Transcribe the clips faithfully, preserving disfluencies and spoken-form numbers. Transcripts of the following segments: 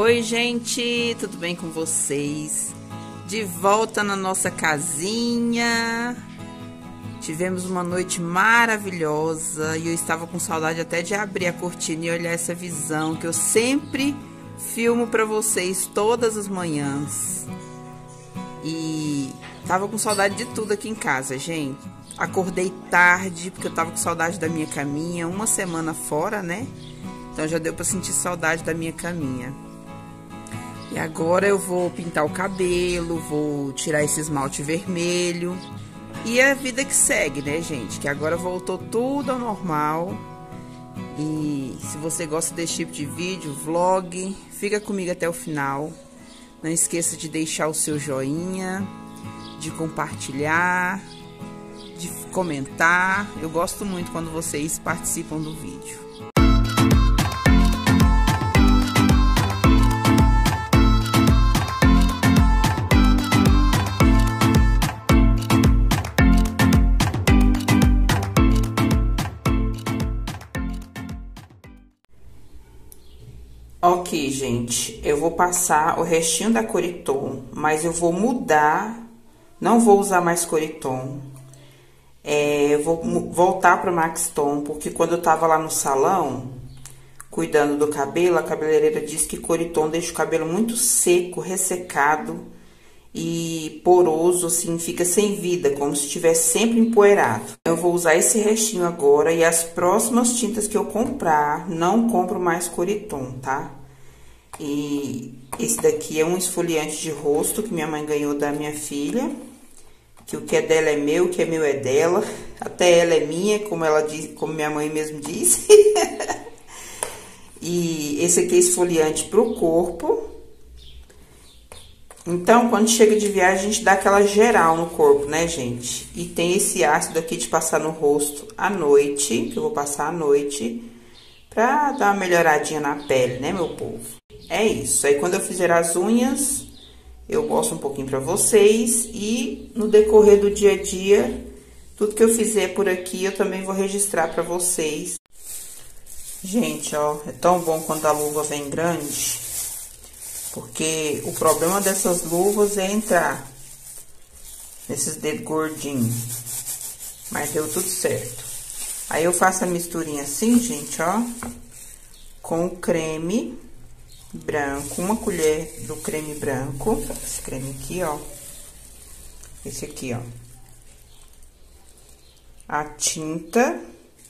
Oi, gente, tudo bem com vocês? De volta na nossa casinha. Tivemos uma noite maravilhosa e eu estava com saudade até de abrir a cortina e olhar essa visão que eu sempre filmo para vocês todas as manhãs. E tava com saudade de tudo aqui em casa, gente. Acordei tarde porque eu tava com saudade da minha caminha, uma semana fora, né? Então já deu para sentir saudade da minha caminha. E agora eu vou pintar o cabelo, vou tirar esse esmalte vermelho. E é a vida que segue, né, gente? Que agora voltou tudo ao normal. E se você gosta desse tipo de vídeo, vlog, fica comigo até o final. Não esqueça de deixar o seu joinha, de compartilhar, de comentar. Eu gosto muito quando vocês participam do vídeo. Ok, gente, eu vou passar o restinho da Coriton, mas eu vou mudar, não vou usar mais Coriton. É, eu vou voltar para Max Tom, porque quando eu tava lá no salão, cuidando do cabelo, a cabeleireira disse que Coriton deixa o cabelo muito seco, ressecado e poroso, assim, fica sem vida, como se estivesse sempre empoeirado. Eu vou usar esse restinho agora e as próximas tintas que eu comprar, não compro mais Coriton, tá? E esse daqui é um esfoliante de rosto que minha mãe ganhou da minha filha, que o que é dela é meu, o que é meu é dela, até ela é minha, como ela diz, como minha mãe mesmo disse. E esse aqui é esfoliante pro corpo. Então, quando chega de viagem, a gente dá aquela geral no corpo, né, gente? E tem esse ácido aqui de passar no rosto à noite, que eu vou passar à noite, pra dar uma melhoradinha na pele, né, meu povo? É isso. Aí, quando eu fizer as unhas, eu mostro um pouquinho pra vocês. E no decorrer do dia a dia, tudo que eu fizer por aqui, eu também vou registrar pra vocês. Gente, ó, é tão bom quando a luva vem grande. Porque o problema dessas luvas é entrar nesses dedos gordinhos. Mas deu tudo certo. Aí eu faço a misturinha assim, gente, ó. Com o creme branco. Uma colher do creme branco. Esse creme aqui, ó. Esse aqui, ó. A tinta.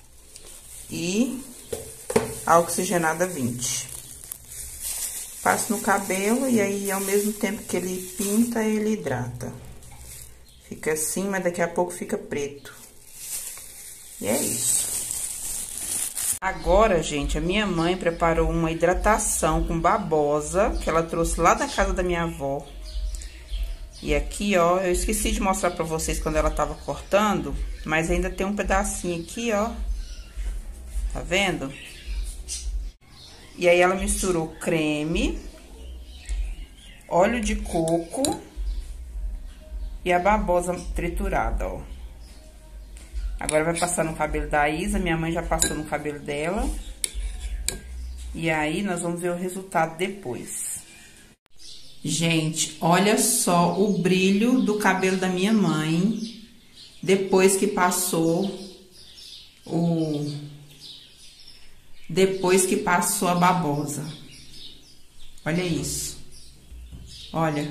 E a oxigenada vinte. Passo no cabelo e aí, ao mesmo tempo que ele pinta, ele hidrata. Fica assim, mas daqui a pouco fica preto. E é isso. Agora, gente, a minha mãe preparou uma hidratação com babosa, que ela trouxe lá da casa da minha avó. E aqui, ó, eu esqueci de mostrar pra vocês quando ela tava cortando, mas ainda tem um pedacinho aqui, ó. Tá vendo? E aí, ela misturou creme, óleo de coco e a babosa triturada, ó. Agora, vai passar no cabelo da Isa, minha mãe já passou no cabelo dela. E aí, nós vamos ver o resultado depois. Gente, olha só o brilho do cabelo da minha mãe depois que passou o... Depois que passou a babosa. Olha isso. Olha.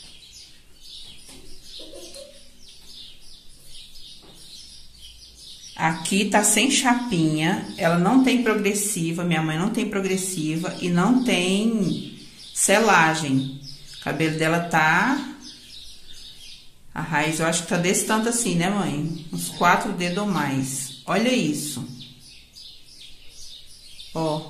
Aqui tá sem chapinha. Ela não tem progressiva. Minha mãe não tem progressiva. E não tem selagem. O cabelo dela tá... A raiz eu acho que tá desse tanto assim, né, mãe? Uns quatro dedos ou mais. Olha isso. Ó,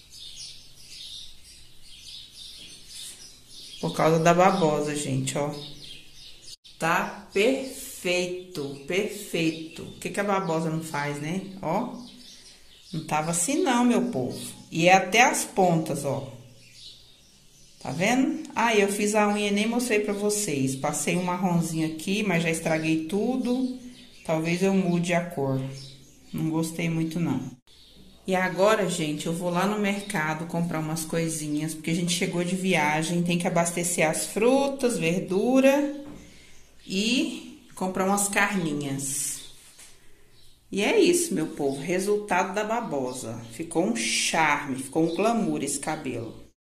por causa da babosa, gente, ó. Tá perfeito, perfeito. O que que a babosa não faz, né? Ó, não tava assim não, meu povo. E é até as pontas, ó. Tá vendo? Ah, eu fiz a unha e nem mostrei pra vocês. Passei um marronzinho aqui, mas já estraguei tudo. Talvez eu mude a cor. Não gostei muito, não. E agora, gente, eu vou lá no mercado comprar umas coisinhas, porque a gente chegou de viagem, tem que abastecer as frutas, verdura e comprar umas carninhas. E é isso, meu povo, resultado da babosa. Ficou um charme, ficou um glamour esse cabelo.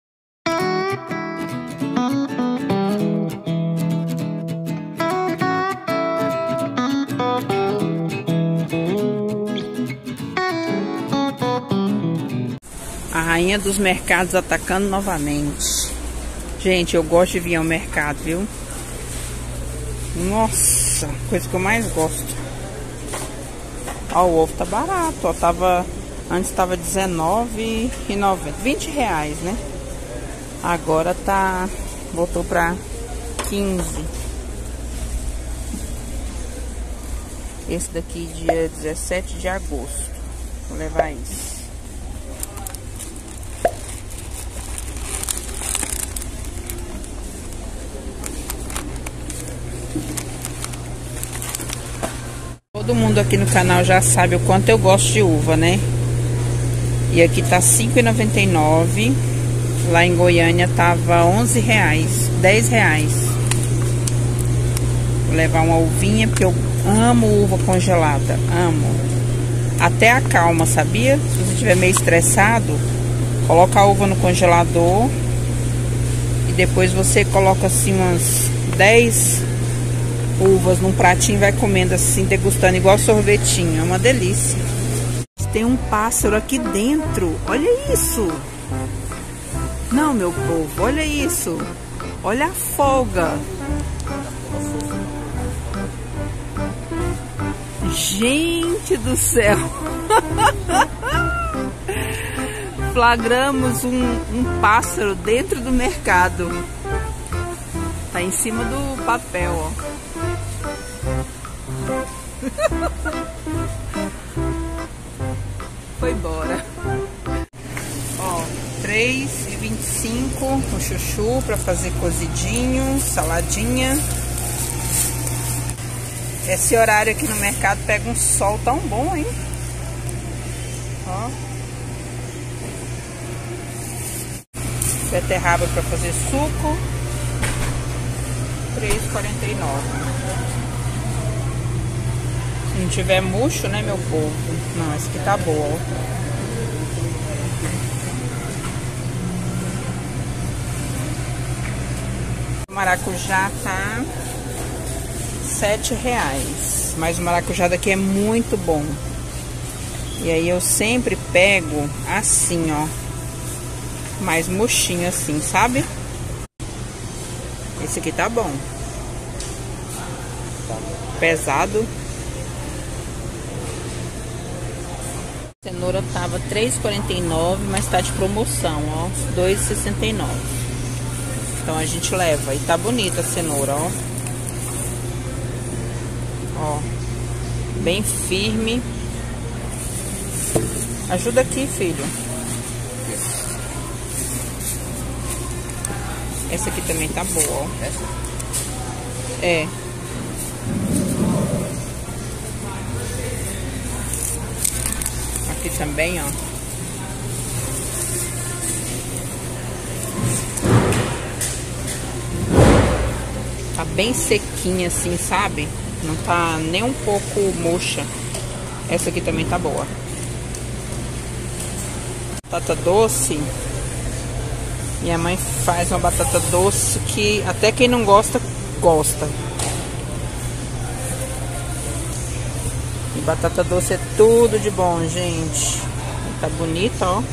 A rainha dos mercados atacando novamente. Gente, eu gosto de vir ao mercado, viu? Nossa, coisa que eu mais gosto. Ó, o ovo tá barato, ó, tava, antes tava dezenove reais e noventa centavos, vinte reais, né? Agora tá, voltou pra quinze. Esse daqui dia dezessete de agosto, vou levar isso. Todo mundo aqui no canal já sabe o quanto eu gosto de uva, né? E aqui tá cinco reais e noventa e nove centavos. Lá em Goiânia tava onze reais, dez reais. Vou levar uma uvinha, porque eu amo uva congelada, amo. Até acalma, sabia? Se você estiver meio estressado, coloca a uva no congelador. E depois você coloca assim umas dez uvas num pratinho e vai comendo assim, degustando igual sorvetinho. É uma delícia. Tem um pássaro aqui dentro. Olha isso. Não, meu povo, olha isso. Olha a folga. Gente do céu. Flagramos um, um pássaro dentro do mercado. Tá em cima do papel, ó. Foi embora. Ó, três reais e vinte e cinco centavos o chuchu para fazer cozidinho, saladinha. Esse horário aqui no mercado pega um sol tão bom, hein? Ó. Beterraba para fazer suco, três reais e quarenta e nove centavos. Se não tiver murcho, né, meu povo? Não, esse aqui tá boa, ó. O maracujá tá sete reais. Mas o maracujá daqui é muito bom. E aí eu sempre pego assim, ó. Mais murchinho assim, sabe? Esse aqui tá bom. Pesado. Cenoura tava três reais e quarenta e nove centavos, mas tá de promoção, ó, dois reais e sessenta e nove centavos. Então a gente leva. E tá bonita a cenoura, ó. Ó. Bem firme. Ajuda aqui, filho. Essa aqui também tá boa, ó. É. Aqui também, ó. Tá bem sequinha assim, sabe? Não tá nem um pouco murcha. Essa aqui também tá boa. Batata doce. Minha mãe faz uma batata doce que até quem não gosta, gosta. E batata doce é tudo de bom, gente. Tá bonita, ó.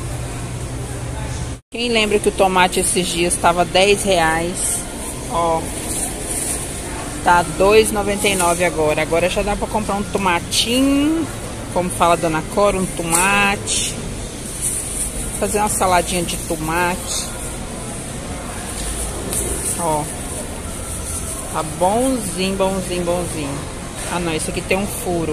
Quem lembra que o tomate esses dias estava dez reais? Ó. Tá dois reais e noventa e nove centavos agora. Agora já dá pra comprar um tomatinho. Como fala a Dona Cora, um tomate. Fazer uma saladinha de tomate. Ó. Tá bonzinho, bonzinho, bonzinho. Ah, não. Esse aqui tem um furo.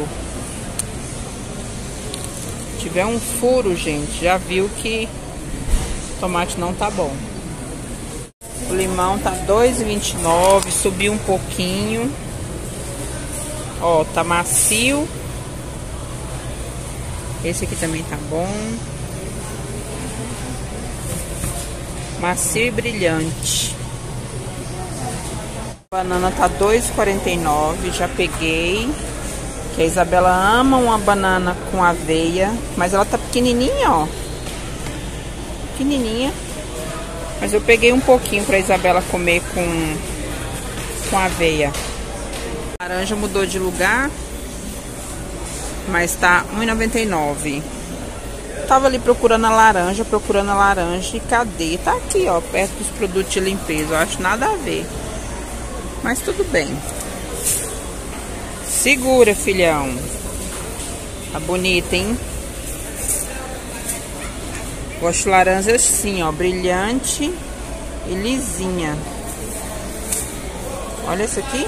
Se tiver um furo, gente, já viu que o tomate não tá bom. O limão tá dois reais e vinte e nove centavos. Subiu um pouquinho. Ó, tá macio. Esse aqui também tá bom. Macio e brilhante. A banana tá dois reais e quarenta e nove centavos. Já peguei. Que a Isabela ama uma banana com aveia. Mas ela tá pequenininha, ó. Pequenininha. Mas eu peguei um pouquinho pra Isabela comer com, com aveia. A laranja mudou de lugar. Mas tá um real e noventa e nove centavos. Tava ali procurando a laranja, procurando a laranja. E cadê? Tá aqui, ó, perto dos produtos de limpeza. Eu acho nada a ver. Mas tudo bem. Segura, filhão. Tá bonita, hein? Gosto de laranja assim, ó, brilhante e lisinha. Olha essa aqui.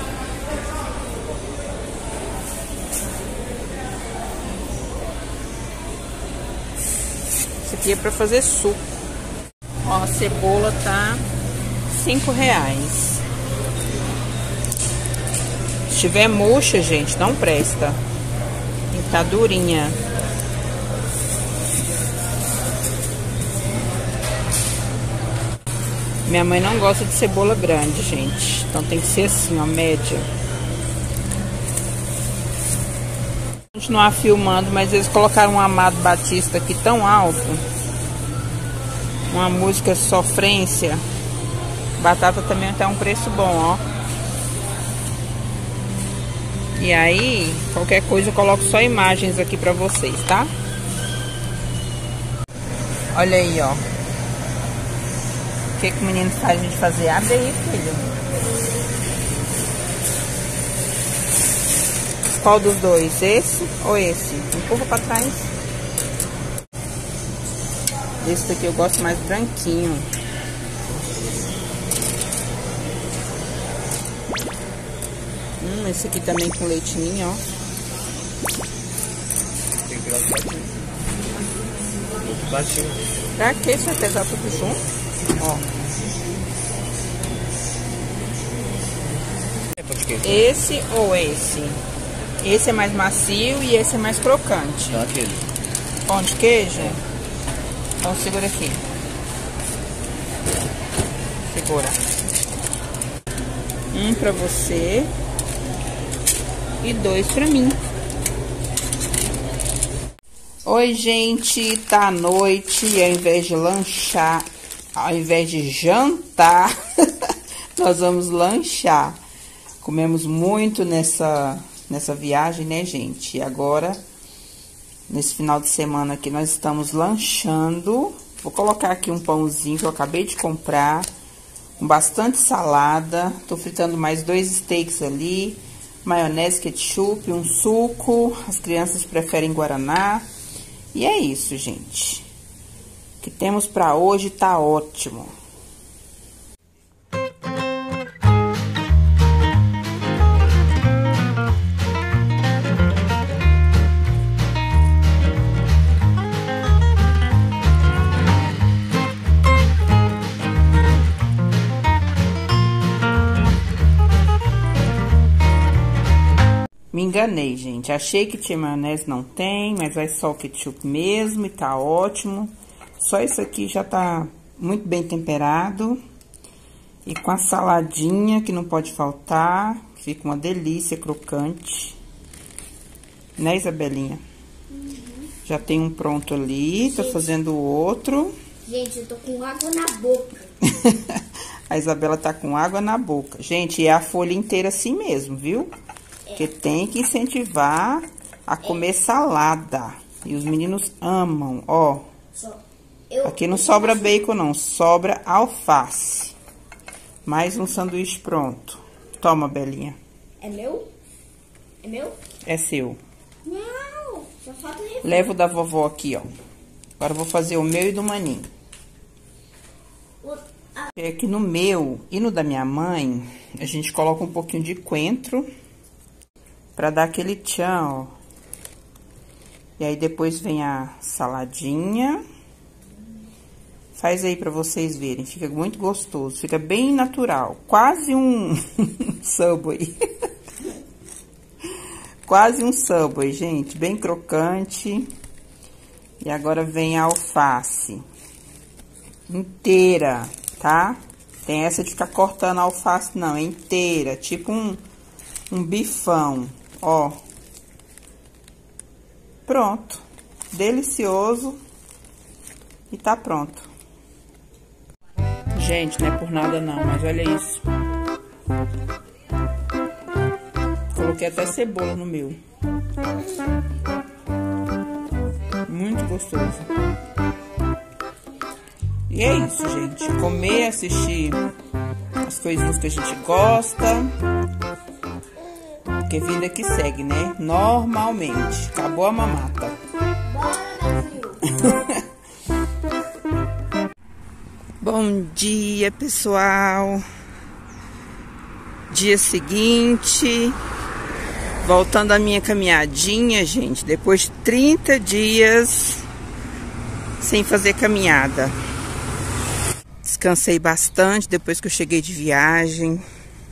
Isso aqui é pra fazer suco. Ó, a cebola tá cinco reais. Se tiver murcha, gente, não presta. Tem que estar durinha. Minha mãe não gosta de cebola grande, gente. Então tem que ser assim, ó, média. Vou continuar filmando, mas eles colocaram um Amado Batista aqui tão alto. Uma música sofrência. Batata também tá um preço bom, ó. E aí, qualquer coisa eu coloco só imagens aqui pra vocês, tá? Olha aí, ó. O que que o menino faz a gente fazer? Abre aí, filho. Qual dos dois? Esse ou esse? Empurra pra trás. Esse daqui eu gosto mais branquinho. Hum, esse aqui também com leitinho, ó. Tem que virar batinho. Batinho. Pra que você vai pesar tudo junto? Ó. Esse ou esse? Esse é mais macio e esse é mais crocante. Tá, queijo. Pão de queijo? Então segura aqui. Segura. Um pra você e dois pra mim. Oi, gente, tá à noite e ao invés de lanchar, ao invés de jantar, nós vamos lanchar. Comemos muito nessa, nessa viagem, né, gente? E agora, nesse final de semana aqui, nós estamos lanchando. Vou colocar aqui um pãozinho que eu acabei de comprar, com bastante salada. Tô fritando mais dois steaks ali, maionese, ketchup, um suco. As crianças preferem guaraná. E é isso, gente. O que temos pra hoje tá ótimo. Me enganei, gente. Achei que tinha maionese, não tem, mas é só o ketchup mesmo e tá ótimo. Só isso aqui já tá muito bem temperado. E com a saladinha, que não pode faltar. Fica uma delícia, crocante. Né, Isabelinha? Uhum. Já tem um pronto ali, tô fazendo o outro. Gente, eu tô com água na boca. A Isabela tá com água na boca. Gente, é a folha inteira assim mesmo, viu? Porque tem que incentivar a comer salada. E os meninos amam, ó. Eu, Aqui não sobra bacon, não. Sobra alface. Mais um sanduíche pronto. Toma, Belinha. É meu? É meu? É seu. Não, só falta refri. Leva o da vovó aqui, ó. Agora eu vou fazer o meu e do maninho. O, a... É que no meu e no da minha mãe, a gente coloca um pouquinho de coentro. Pra dar aquele tchan, ó. E aí, depois vem a saladinha. Faz aí pra vocês verem. Fica muito gostoso. Fica bem natural. Quase um Subway. Quase um Subway, gente. Bem crocante. E agora vem a alface inteira, tá? Tem essa de ficar cortando a alface, não, é inteira, tipo um, um bifão, ó. Pronto, delicioso e tá pronto. Gente, não é por nada não, mas olha isso. Coloquei até cebola no meu. Muito gostoso. E é isso, gente. Comer, assistir as coisinhas que a gente gosta. Porque vida que segue, né? Normalmente. Acabou a mamata. Bora, Brasil! Bom dia, pessoal. Dia seguinte. Voltando à minha caminhadinha, gente. Depois de trinta dias sem fazer caminhada. Descansei bastante depois que eu cheguei de viagem.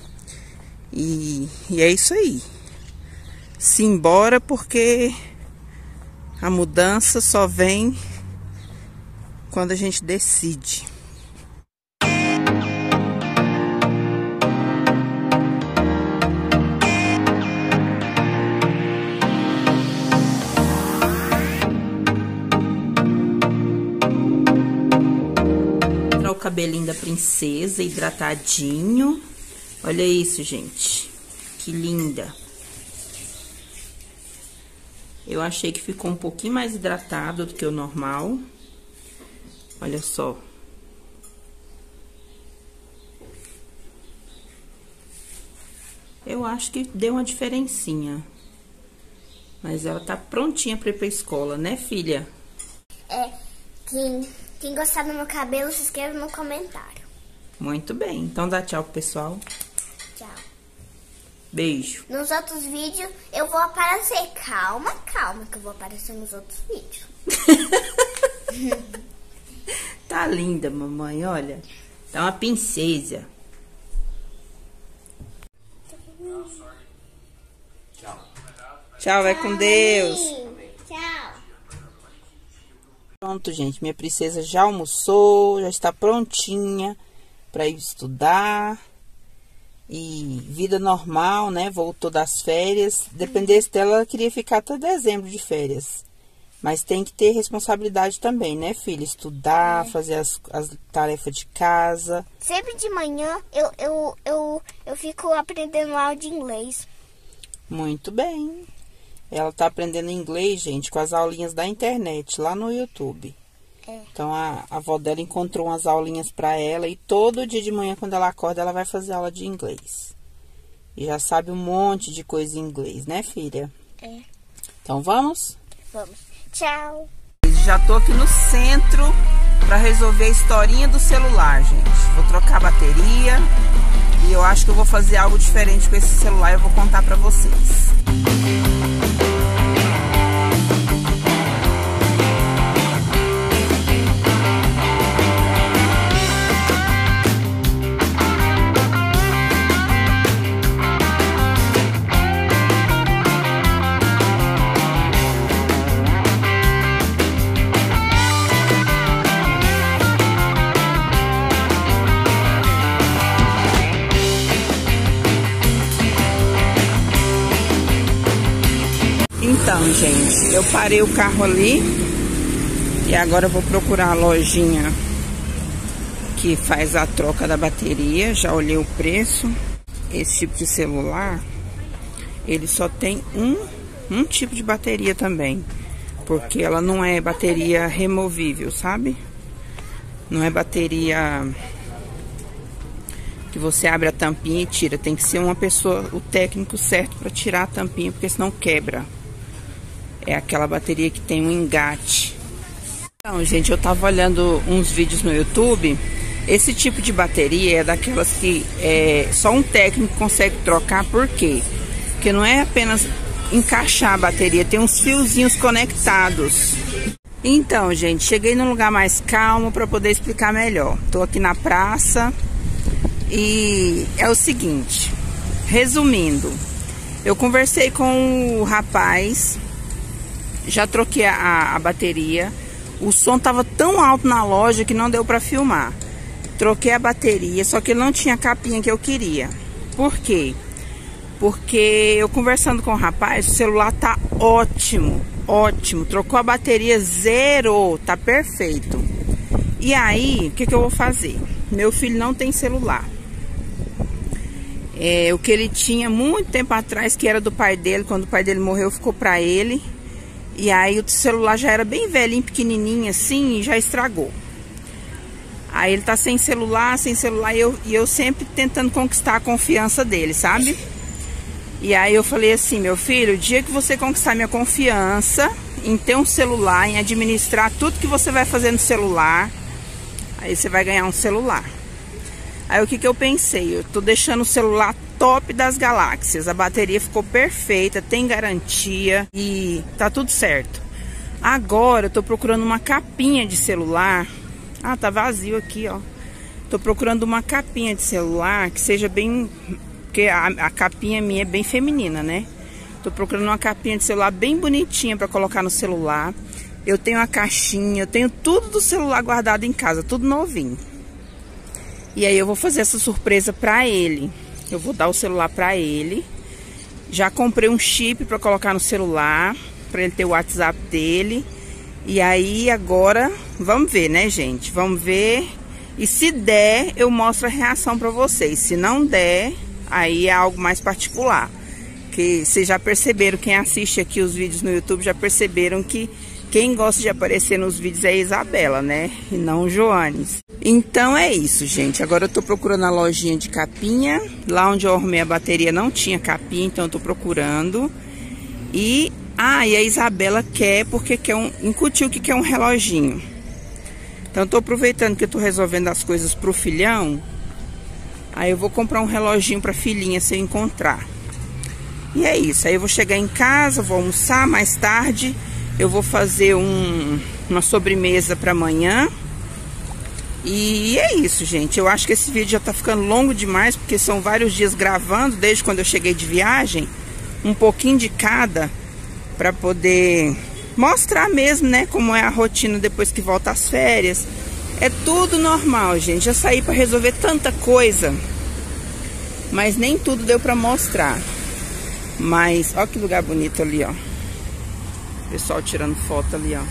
E, e é isso aí. Simbora, porque a mudança só vem quando a gente decide. O cabelinho da princesa hidratadinho. Olha isso, gente. Que linda. Eu achei que ficou um pouquinho mais hidratado do que o normal. Olha só. Eu acho que deu uma diferencinha. Mas ela tá prontinha pra ir pra escola, né, filha? É, quem, quem gostar do meu cabelo, se inscreva no comentário. Muito bem. Então dá tchau pro pessoal. Tchau. Beijo. Nos outros vídeos eu vou aparecer. Calma, calma, que eu vou aparecer nos outros vídeos. Tá linda, mamãe, olha. Tá uma princesa. Tchau. Tchau, vai com Deus. Tchau. Pronto, gente. Minha princesa já almoçou, já está prontinha para ir estudar. E vida normal, né? Voltou das férias. Dependesse dela, ela queria ficar até dezembro de férias. Mas tem que ter responsabilidade também, né, filha? Estudar, é. fazer as, as tarefas de casa. Sempre de manhã eu, eu, eu, eu fico aprendendo aula de inglês. Muito bem. Ela tá aprendendo inglês, gente, com as aulinhas da internet, lá no YouTube. É. Então, a, a avó dela encontrou umas aulinhas pra ela. E todo dia de manhã, quando ela acorda, ela vai fazer aula de inglês. E já sabe um monte de coisa em inglês, né, filha? É. Então, vamos? Vamos. Tchau. Já tô aqui no centro pra resolver a historinha do celular, gente. Vou trocar a bateria e eu acho que eu vou fazer algo diferente com esse celular e eu vou contar pra vocês. Então, gente, eu parei o carro ali e agora eu vou procurar a lojinha que faz a troca da bateria. Já olhei o preço. Esse tipo de celular, ele só tem um, um tipo de bateria também, porque ela não é bateria removível, sabe? Não é bateria que você abre a tampinha e tira. Tem que ser uma pessoa, o técnico certo para tirar a tampinha, porque senão quebra. É aquela bateria que tem um engate. Então, gente, eu tava olhando uns vídeos no YouTube. Esse tipo de bateria é daquelas que é, só um técnico consegue trocar. Por quê? Porque não é apenas encaixar a bateria, tem uns fiozinhos conectados. Então, gente, cheguei num lugar mais calmo para poder explicar melhor. Tô aqui na praça e é o seguinte, resumindo, eu conversei com o rapaz já troquei a, a bateria. O som tava tão alto na loja que não deu pra filmar. Troquei a bateria, só que ele não tinha a capinha que eu queria. Por quê? Porque eu conversando com o rapaz, o celular tá ótimo, ótimo. Trocou a bateria, zerou, tá perfeito. E aí, o que que eu vou fazer? Meu filho não tem celular. É, o que ele tinha muito tempo atrás, que era do pai dele, quando o pai dele morreu, ficou pra ele. E aí o celular já era bem velhinho, pequenininho assim, e já estragou. Aí ele tá sem celular, sem celular, e eu, e eu sempre tentando conquistar a confiança dele, sabe? E aí eu falei assim, meu filho, o dia que você conquistar minha confiança em ter um celular, em administrar tudo que você vai fazer no celular, aí você vai ganhar um celular. Aí o que que eu pensei? Eu tô deixando o celular top das galáxias. A bateria ficou perfeita, tem garantia e tá tudo certo. Agora eu tô procurando uma capinha de celular. Ah, tá vazio aqui, ó. Tô procurando uma capinha de celular que seja bem... Porque a, a capinha minha é bem feminina, né? Tô procurando uma capinha de celular bem bonitinha pra colocar no celular. Eu tenho a caixinha, eu tenho tudo do celular guardado em casa, tudo novinho. E aí eu vou fazer essa surpresa pra ele. Eu vou dar o celular pra ele. Já comprei um chip pra colocar no celular, pra ele ter o WhatsApp dele. E aí agora, vamos ver, né, gente? Vamos ver. E se der, eu mostro a reação pra vocês. Se não der, aí é algo mais particular. Que vocês já perceberam, quem assiste aqui os vídeos no YouTube, já perceberam que quem gosta de aparecer nos vídeos é a Isabela, né? E não o Joanes. Então é isso, gente. Agora eu tô procurando a lojinha de capinha. Lá onde eu arrumei a bateria não tinha capinha, então eu tô procurando. E, ah, e a Isabela quer, porque quer um, incutiu que quer um reloginho. Então eu tô aproveitando que eu tô resolvendo as coisas pro filhão. Aí eu vou comprar um reloginho pra filhinha se eu encontrar. E é isso. Aí eu vou chegar em casa, vou almoçar mais tarde. Eu vou fazer um, uma sobremesa para amanhã. E é isso, gente. Eu acho que esse vídeo já tá ficando longo demais, porque são vários dias gravando, desde quando eu cheguei de viagem. Um pouquinho de cada, para poder mostrar mesmo, né, como é a rotina depois que volta às férias. É tudo normal, gente. Já saí para resolver tanta coisa, mas nem tudo deu para mostrar. Mas, ó que lugar bonito ali, ó. Pessoal tirando foto ali, ó.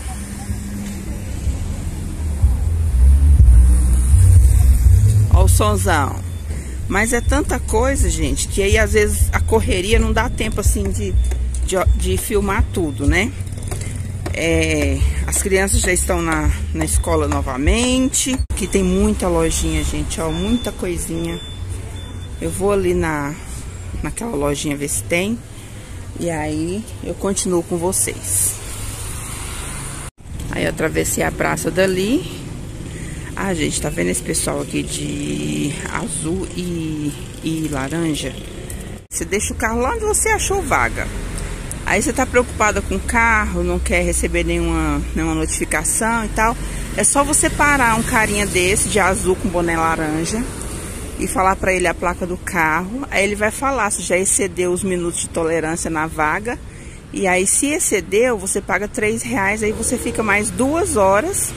Ó o sonzão. Mas é tanta coisa, gente, que aí às vezes a correria não dá tempo assim de, de, de filmar tudo, né? É, as crianças já estão na, na escola novamente. Aqui tem muita lojinha, gente, ó, muita coisinha. Eu vou ali na, naquela lojinha ver se tem. E aí eu continuo com vocês. Aí eu atravessei a praça dali. Ah, gente, tá vendo esse pessoal aqui de azul e, e laranja? Você deixa o carro lá onde você achou vaga. Aí você tá preocupada com o carro, não quer receber nenhuma, nenhuma notificação e tal. É só você parar um carinha desse de azul com boné laranja e falar pra ele a placa do carro. Aí ele vai falar se já excedeu os minutos de tolerância na vaga. E aí se excedeu, você paga três reais. Aí você fica mais duas horas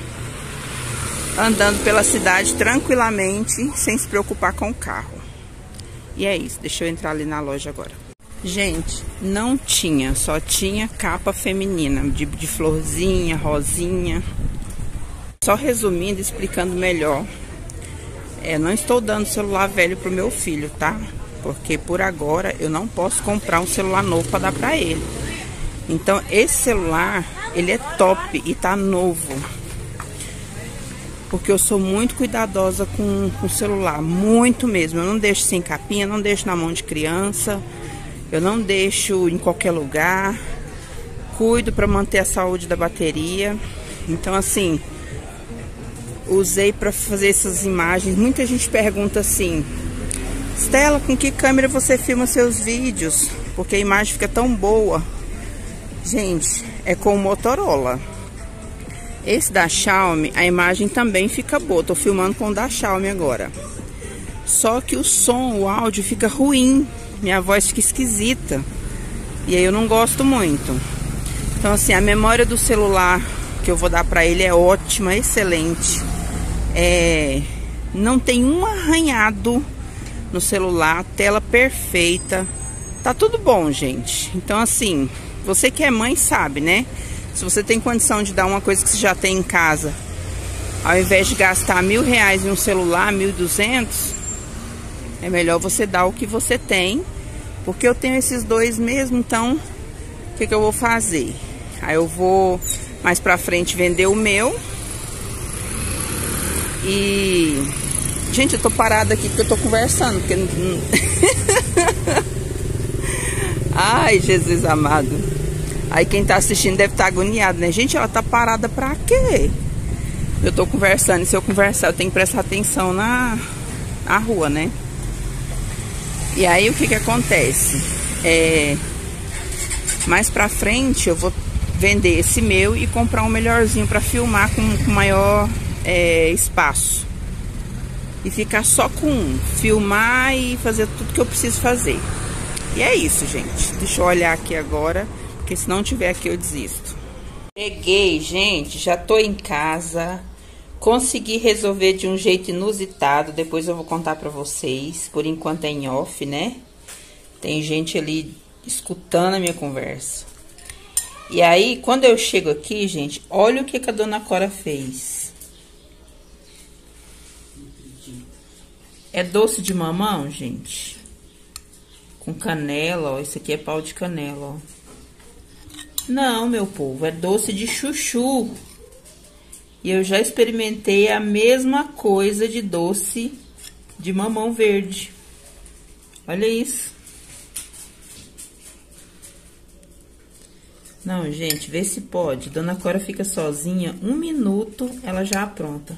andando pela cidade tranquilamente, sem se preocupar com o carro. E é isso, deixa eu entrar ali na loja agora. Gente, não tinha, só tinha capa feminina, de, de florzinha, rosinha. Só resumindo, explicando melhor. É, não estou dando celular velho pro meu filho, tá? Porque por agora eu não posso comprar um celular novo para dar para ele. Então esse celular, ele é top e tá novo. Porque eu sou muito cuidadosa com o celular, muito mesmo. Eu não deixo sem capinha, não deixo na mão de criança. Eu não deixo em qualquer lugar. Cuido para manter a saúde da bateria. Então assim, usei para fazer essas imagens. Muita gente pergunta assim: Stella, com que câmera você filma seus vídeos? Porque a imagem fica tão boa. Gente, é com o Motorola. Esse da Xiaomi, a imagem também fica boa. Tô filmando com o da Xiaomi agora. Só que o som, o áudio fica ruim. Minha voz fica esquisita. E aí eu não gosto muito. Então assim, a memória do celular que eu vou dar pra ele é ótima, excelente. É, não tem um arranhado no celular, tela perfeita. Tá tudo bom, gente. Então assim, você que é mãe sabe, né? Se você tem condição de dar uma coisa que você já tem em casa, ao invés de gastar mil reais em um celular, mil e duzentos, é melhor você dar o que você tem. Porque eu tenho esses dois mesmo, então o que, que eu vou fazer? Aí eu vou mais pra frente vender o meu. E... gente, eu tô parada aqui porque eu tô conversando. Porque... ai, Jesus amado. Aí quem tá assistindo deve estar agoniado, né? Gente, ela tá parada pra quê? Eu tô conversando, e se eu conversar eu tenho que prestar atenção na, na rua, né? E aí o que que acontece? É, mais pra frente eu vou vender esse meu e comprar um melhorzinho pra filmar com, com maior é, espaço. E ficar só com um. Filmar e fazer tudo que eu preciso fazer. E é isso, gente. Deixa eu olhar aqui agora, porque se não tiver aqui eu desisto. Cheguei, gente. Já tô em casa. Consegui resolver de um jeito inusitado. Depois eu vou contar pra vocês. Por enquanto é em off, né? Tem gente ali escutando a minha conversa. E aí, quando eu chego aqui, gente, olha o que, que a dona Cora fez. É doce de mamão, gente. Com canela, ó. Isso aqui é pau de canela, ó. Não, meu povo, é doce de chuchu. E eu já experimentei a mesma coisa de doce de mamão verde. Olha isso. Não, gente, vê se pode. Dona Cora fica sozinha, um minuto, ela já apronta.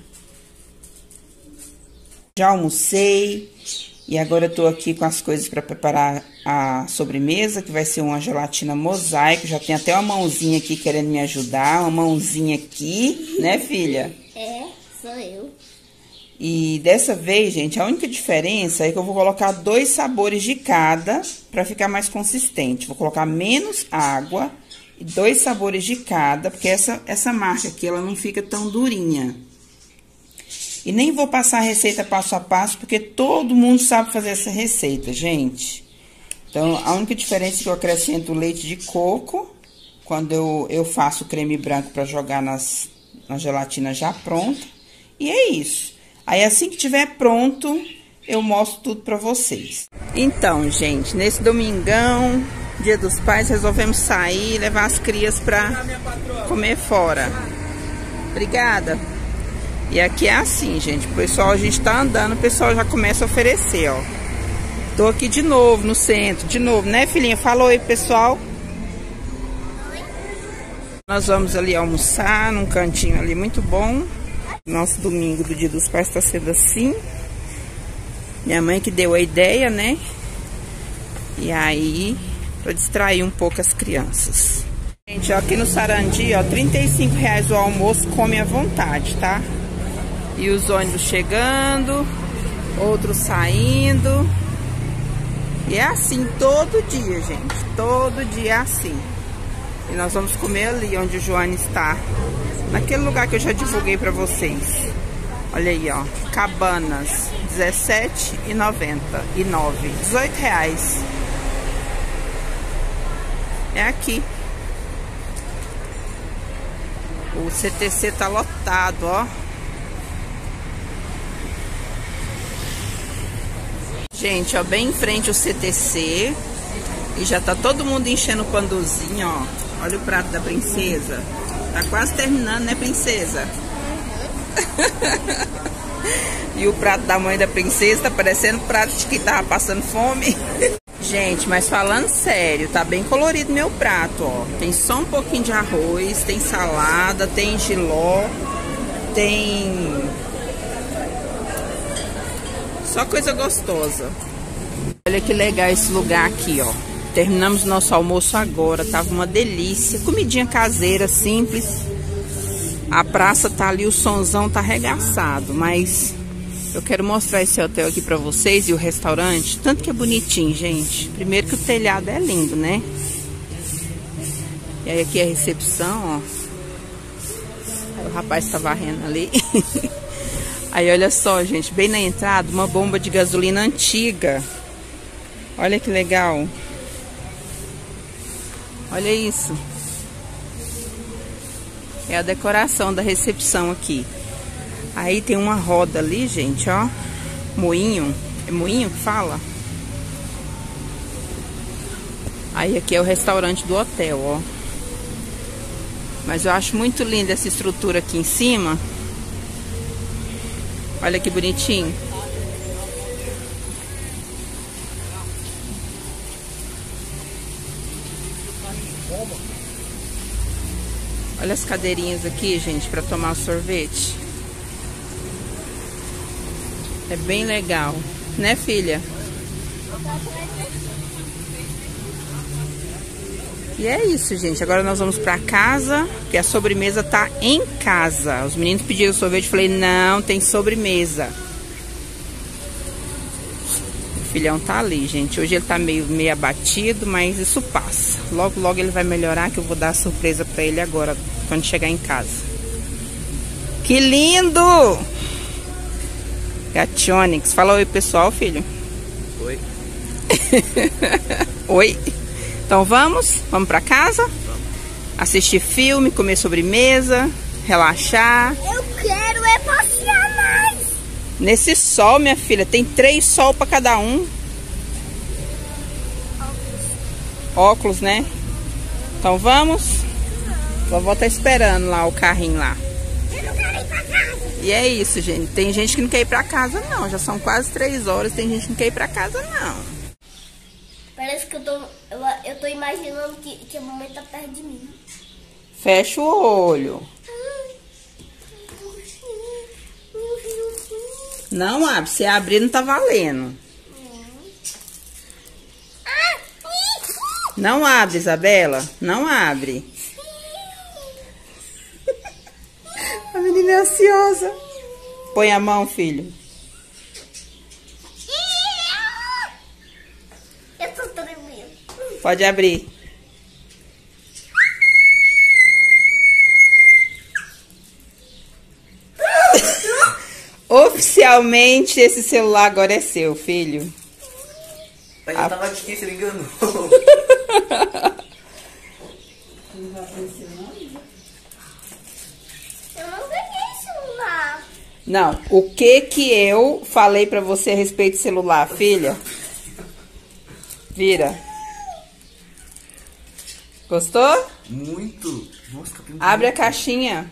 Já almocei. E agora eu tô aqui com as coisas para preparar a sobremesa, que vai ser uma gelatina mosaico. Já tem até uma mãozinha aqui querendo me ajudar. Uma mãozinha aqui, né, filha? É, sou eu. E dessa vez, gente, a única diferença é que eu vou colocar dois sabores de cada para ficar mais consistente. Vou colocar menos água e dois sabores de cada, porque essa, essa marca aqui, ela não fica tão durinha. E nem vou passar a receita passo a passo, porque todo mundo sabe fazer essa receita, gente. Então, a única diferença é que eu acrescento o leite de coco, quando eu, eu faço o creme branco para jogar nas, na gelatina já pronta. E é isso. Aí, assim que tiver pronto, eu mostro tudo pra vocês. Então, gente, nesse domingão, Dia dos Pais, resolvemos sair e levar as crias pra comer fora. Obrigada. E aqui é assim, gente, o pessoal, a gente tá andando, o pessoal já começa a oferecer, ó. Tô aqui de novo, no centro, de novo, né, filhinha? Fala oi, pessoal. Oi. Nós vamos ali almoçar, num cantinho ali muito bom. Nosso domingo do Dia dos Pais tá sendo assim. Minha mãe que deu a ideia, né? E aí, pra distrair um pouco as crianças. Gente, ó, aqui no Sarandi, ó, trinta e cinco reais o almoço, come à vontade, tá? E os ônibus chegando, outros saindo. E é assim todo dia, gente. Todo dia é assim. E nós vamos comer ali onde o Joane está. Naquele lugar que eu já divulguei pra vocês. Olha aí, ó. Cabanas, dezessete reais e noventa e nove centavos. dezoito reais. É aqui. O C T C tá lotado, ó. Gente, ó, bem em frente o C T C. E já tá todo mundo enchendo o panduzinho, ó. Olha o prato da princesa. Tá quase terminando, né, princesa? E o prato da mãe da princesa tá parecendo prato de que tava passando fome. Gente, mas falando sério, tá bem colorido meu prato, ó. Tem só um pouquinho de arroz, tem salada, tem jiló, tem... só coisa gostosa. Olha que legal esse lugar aqui, ó. Terminamos nosso almoço agora, tava uma delícia. Comidinha caseira, simples. A praça tá ali, o sonzão tá arregaçado, mas eu quero mostrar esse hotel aqui pra vocês e o restaurante. Tanto que é bonitinho, gente. Primeiro que o telhado é lindo, né? E aí aqui é a recepção, ó. Aí o rapaz tá varrendo ali. Aí olha só, gente, bem na entrada, uma bomba de gasolina antiga. Olha que legal. Olha isso. É a decoração da recepção aqui. Aí tem uma roda ali, gente, ó. Moinho. É moinho que fala? Aí aqui é o restaurante do hotel, ó. Mas eu acho muito linda essa estrutura aqui em cima. Olha que bonitinho. Olha as cadeirinhas aqui, gente, para tomar sorvete. É bem legal, né, filha? E é isso, gente. Agora nós vamos pra casa, porque a sobremesa tá em casa. Os meninos pediram sorvete, falei, não, tem sobremesa. O filhão tá ali, gente. Hoje ele tá meio, meio abatido, mas isso passa. Logo, logo ele vai melhorar, que eu vou dar a surpresa pra ele agora, quando chegar em casa. Que lindo! Gationix. Fala oi, pessoal, filho. Oi. Oi. Então vamos? Vamos pra casa? Vamos. Assistir filme, comer sobremesa, relaxar. Eu quero é passear mais. Nesse sol, minha filha, tem três sol pra cada um. Óculos. Óculos, né? Então vamos? Vovó tá esperando lá o carrinho lá. Eu não quero ir pra casa. E é isso, gente. Tem gente que não quer ir pra casa, não. Já são quase três horas, tem gente que não quer ir pra casa, não. Parece que eu tô, eu, eu tô imaginando que, que a mamãe tá perto de mim. Fecha o olho. Não abre. Se abrir, não tá valendo. Não abre, Isabela. Não abre. A menina é ansiosa. Põe a mão, filho. Pode abrir. Oficialmente, esse celular agora é seu, filho. Mas eu tava aqui, você me enganou. Eu não ganhei celular. Não, o que que eu falei pra você a respeito do celular, filha? Vira. Gostou? Muito. Nossa, que Abre a caixinha.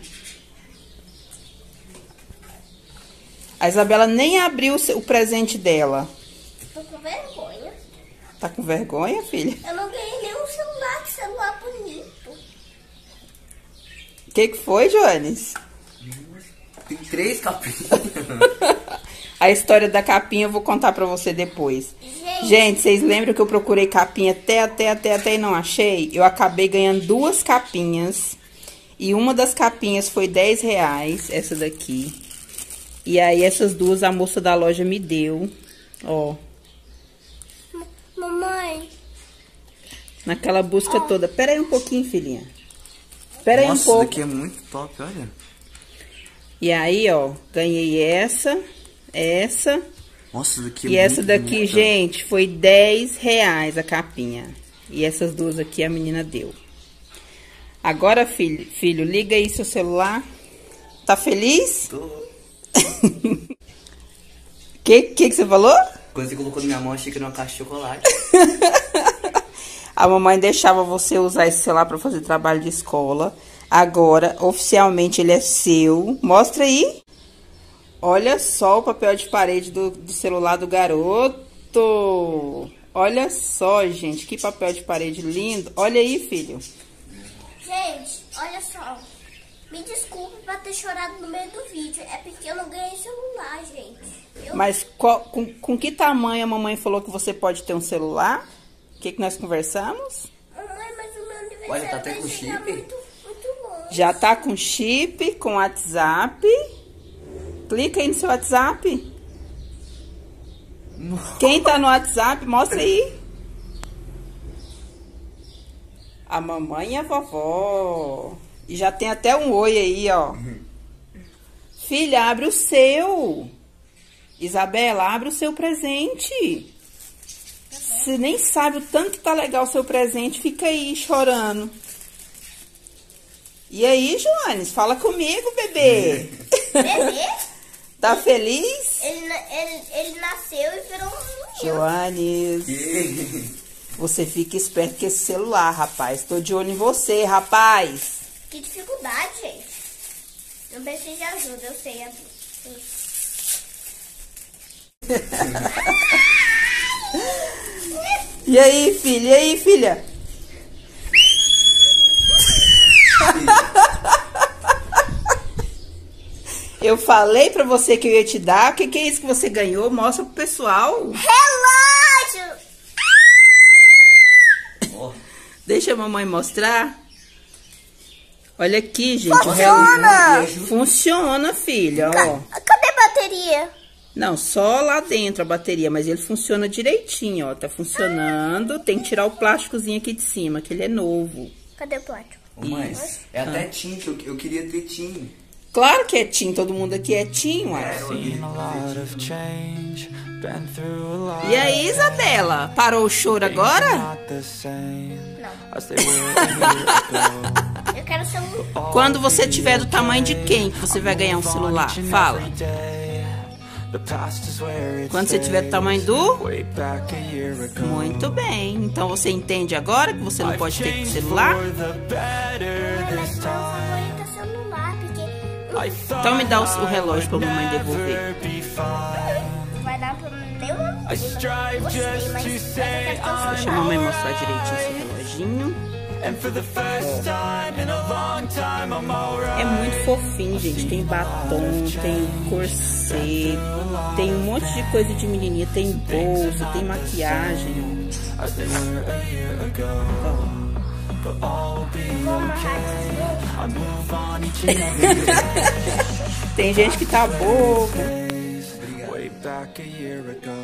A Isabela nem abriu o presente dela. Tô com vergonha. Tá com vergonha, filha? Eu não ganhei nenhum celular, que celular bonito. O que que foi, Joanes? Tem três capinhas. A história da capinha eu vou contar pra você depois. Gente, Gente, vocês lembram que eu procurei capinha até, até, até, até e não achei? Eu acabei ganhando duas capinhas. E uma das capinhas foi dez reais, essa daqui. E aí essas duas a moça da loja me deu. Ó. mamãe. Naquela busca toda. Pera aí um pouquinho, filhinha. Pera aí um Nossa, pouco. isso daqui é muito top, olha. E aí, ó, ganhei essa, essa. Nossa, isso daqui é E muito essa daqui, bonita. gente, foi dez reais a capinha. E essas duas aqui a menina deu. Agora, filho, filho, liga aí seu celular. Tá feliz? Tô. Que, que que você falou? Quando você colocou na minha mão, achei que era uma caixa de chocolate. A mamãe deixava você usar esse celular para fazer trabalho de escola. Agora, oficialmente, ele é seu. Mostra aí. Olha só o papel de parede do, do celular do garoto. Olha só, gente, que papel de parede lindo. Olha aí, filho. Gente, olha só. Me desculpe pra ter chorado no meio do vídeo. É porque eu não ganhei celular, gente. Eu... Mas qual, com, com que tamanho a mamãe falou que você pode ter um celular? O que, que nós conversamos? Mamãe, mas o meu aniversário Olha, tá até vai com chegar chip. muito, muito longe. Já tá com chip, com WhatsApp. Clica aí no seu WhatsApp. Quem tá no WhatsApp, mostra aí. A mamãe e a vovó. E já tem até um oi aí, ó. Filha, abre o seu. Isabela, abre o seu presente. Você nem sabe o tanto que tá legal o seu presente, fica aí chorando. E aí, Joanes, fala comigo, bebê. Bebê? Tá feliz? Ele, na- ele, ele nasceu e virou um menino. Joanes, você fica esperto com esse celular, rapaz. Tô de olho em você, rapaz. Que dificuldade, gente. Não precisa de ajuda, eu sei abrir. E aí, filha? E aí, filha? Eu falei pra você que eu ia te dar. O que, que é isso que você ganhou? Mostra pro pessoal. Relógio! Ó, Deixa a mamãe mostrar. Olha aqui, gente. o Funciona! relógio. Funciona, filha, ó. Cadê a bateria? Não, só lá dentro a bateria, mas ele funciona direitinho, ó. Tá funcionando. Tem que tirar o plásticozinho aqui de cima, que ele é novo. Cadê o plástico? ô, mãe, Isso. é até Tim, que eu, eu queria ter Tim. Claro que é Tim, todo mundo aqui é Tim, ué. Seen a lot of change, been through a lot. E aí, Isabela? Parou o choro agora? Not the same Não. as they were a year ago. Eu quero ser um... Quando você tiver do tamanho de quem que você vai ganhar um celular? Fala. The past is where it Quando você tiver do tamanho do... way back a year ago. Muito bem. Então você entende agora que você não pode ter Changed celular? for the better Mas this meu time. favorito é celular, porque I thought Então me dá o, o relógio pra mamãe devolver. never be fine. não vai dar pra nenhuma I strive Gostei, just mas to eu say quero ter um Deixa a celular. mamãe mostrar direitinho esse reloginho. And for the first time in a long time I'm alright. É muito fofinho, gente. Tem batom, tem corset, tem um monte de coisa de menininha. Tem bolsa, tem maquiagem. As they were a year ago. But all be okay. I move on each and every Tem gente que tá boba. day. Way back a year ago.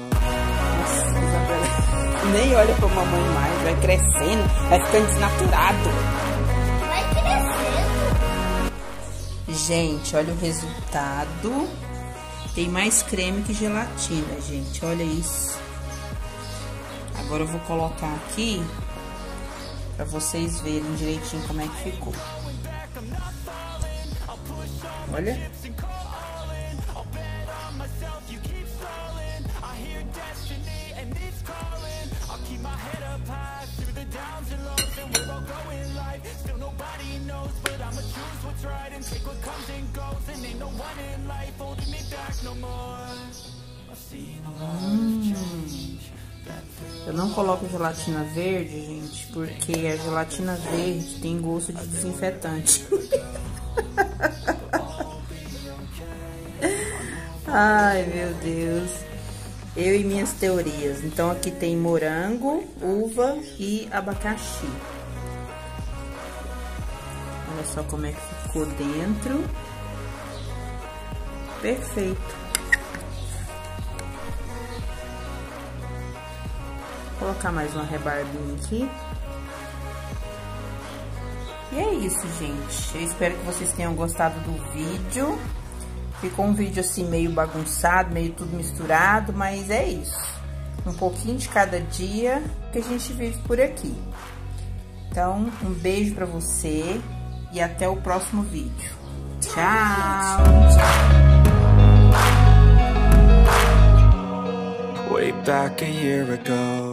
Nem olha pra mamãe mais. Vai crescendo, vai ficando desnaturado. Vai crescendo. Gente, olha o resultado. Tem mais creme que gelatina, gente. Olha isso. Agora eu vou colocar aqui pra vocês verem direitinho como é que ficou. Olha. Hum. Eu não coloco gelatina verde, gente, porque a gelatina verde tem gosto de desinfetante. Ai, meu Deus. Eu e minhas teorias. Então aqui tem morango, uva e abacaxi. Olha só como é que ficou dentro. Perfeito. Vou colocar mais uma rebarbinha aqui. E é isso, gente. Eu espero que vocês tenham gostado do vídeo. Ficou um vídeo assim meio bagunçado, meio tudo misturado, mas é isso. Um pouquinho de cada dia que a gente vive por aqui. Então, um beijo pra você e até o próximo vídeo. Tchau! Way back a year ago.